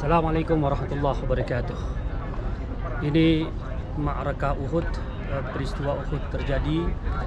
Assalamualaikum warahmatullahi wabarakatuh. Ini Ma'rakah Uhud, peristiwa Uhud terjadi,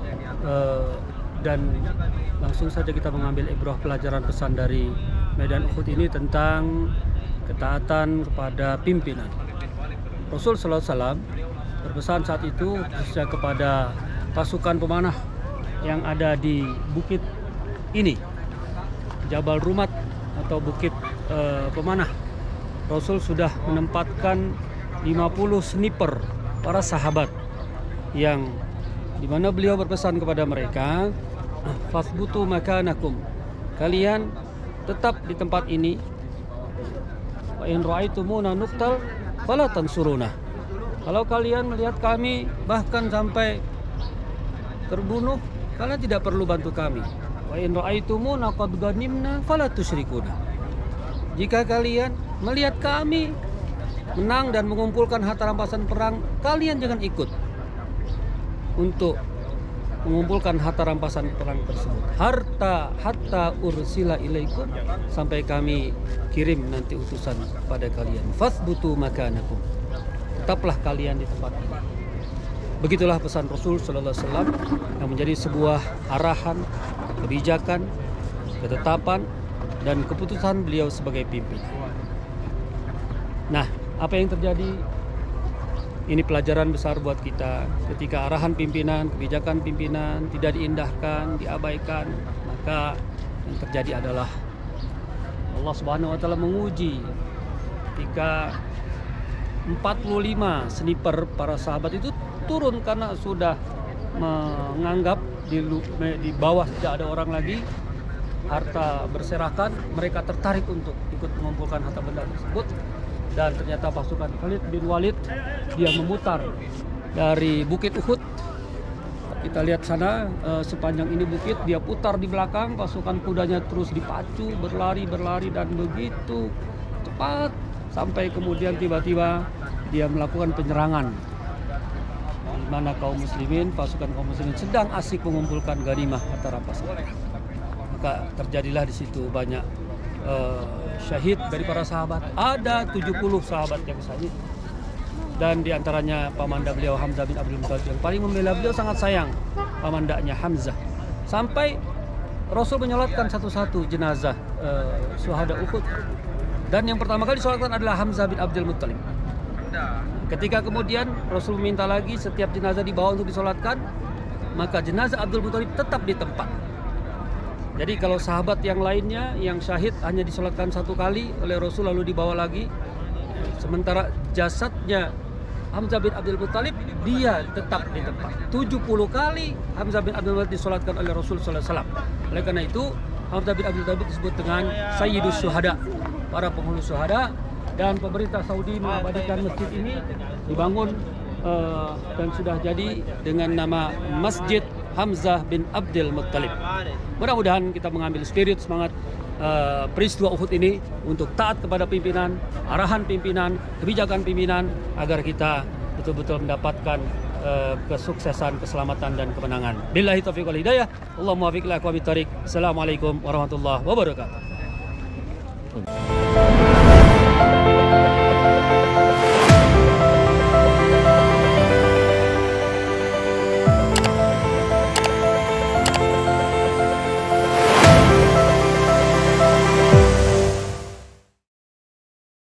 dan langsung saja kita mengambil ibrah pelajaran pesan dari medan Uhud ini tentang ketaatan kepada pimpinan. Rasul sallallahu alaihi wasallam berpesan saat itu khususnya kepada pasukan pemanah yang ada di bukit ini, Jabal Rumat atau bukit pemanah. Rasul sudah menempatkan 50 sniper para sahabat yang dimana beliau berpesan kepada mereka, fasbutu makanakum, kalian tetap di tempat ini, wa in ra'aitumuna nuqtal fala tansuruna, kalau kalian melihat kami bahkan sampai terbunuh, kalian tidak perlu bantu kami. Wa in ra'aitumuna qad ghanimna fala tusyrikuna, jika kalian melihat kami menang dan mengumpulkan harta rampasan perang, kalian jangan ikut untuk mengumpulkan harta rampasan perang tersebut. Hatta ursila ilaikum, sampai kami kirim nanti utusan pada kalian. Fasbutu makanakum, tetaplah kalian di tempat ini. Begitulah pesan Rasul sallallahu alaihi wasallam yang menjadi sebuah arahan, kebijakan, ketetapan dan keputusan beliau sebagai pimpinan. Nah, apa yang terjadi? Ini pelajaran besar buat kita. Ketika arahan pimpinan, kebijakan pimpinan tidak diindahkan, diabaikan, maka yang terjadi adalah Allah Subhanahu wa taala menguji. Ketika 45 sniper para sahabat itu turun karena sudah menganggap di bawah tidak ada orang lagi, harta berserakan, mereka tertarik untuk ikut mengumpulkan harta benda tersebut. Dan ternyata pasukan Khalid bin Walid dia memutar dari bukit Uhud. Kita lihat sana, sepanjang ini bukit, dia putar di belakang, pasukan kudanya terus dipacu berlari dan begitu cepat sampai kemudian tiba-tiba dia melakukan penyerangan di mana pasukan kaum muslimin sedang asik mengumpulkan ghanimah harta rampasan. Maka terjadilah di situ banyak syahid dari para sahabat. Ada 70 sahabat yang syahid, dan diantaranya pamanda beliau Hamzah bin Abdul Muttalib yang paling membela beliau, sangat sayang pamandanya Hamzah. Sampai Rasul menyolatkan satu-satu jenazah syuhada Uhud, dan yang pertama kali disolatkan adalah Hamzah bin Abdul Muttalib. Ketika kemudian Rasul meminta lagi setiap jenazah dibawa untuk disolatkan, maka jenazah Abdul Muttalib tetap di tempat. Jadi kalau sahabat yang lainnya yang syahid hanya disolatkan satu kali oleh Rasul lalu dibawa lagi, sementara jasadnya Hamzah bin Abdul Muttalib dia tetap di tempat. 70 kali Hamzah bin Abdul Muttalib disolatkan oleh Rasul sallallahu alaihi wasallam. Oleh karena itu Hamzah bin Abdul Muttalib disebut dengan Sayyidus Syuhada, para penghulu syuhada, dan pemerintah Saudi mengabadikan masjid ini dibangun dan sudah jadi dengan nama Masjid Hamzah bin Abdul Muttalib. Mudah-mudahan kita mengambil spirit semangat peristiwa Uhud ini untuk taat kepada pimpinan, arahan pimpinan, kebijakan pimpinan, agar kita betul-betul mendapatkan kesuksesan, keselamatan dan kemenangan. Billahi taufiq wal hidayah. Allahumma wafiq ila aqwamit thariq. Assalamualaikum warahmatullahi wabarakatuh.